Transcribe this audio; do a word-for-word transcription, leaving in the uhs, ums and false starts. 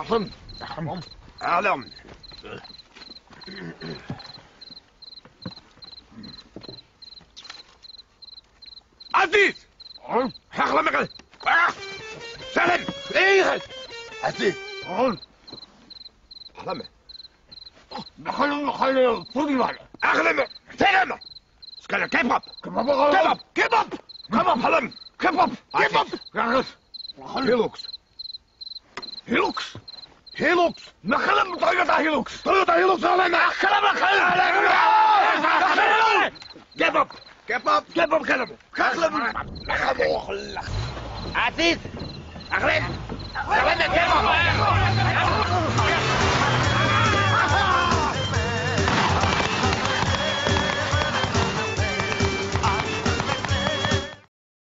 أحسن أعلم. عزيز حقلا مقل سلم ايه عزيز أحلم نخلي نخلي فوقي بعد أغلم سلم سكلا كيباب كباب كيباب كيباب كيباب حلم كيباب كيباب هيلوكس هيلوكس هيلوكس نخلي طريقة هيلوكس طيوتا هيلوكس أغلم كلام نخلي كيباب كيباب كيباب كلم كلام عزيز أغلم أغلم كيباب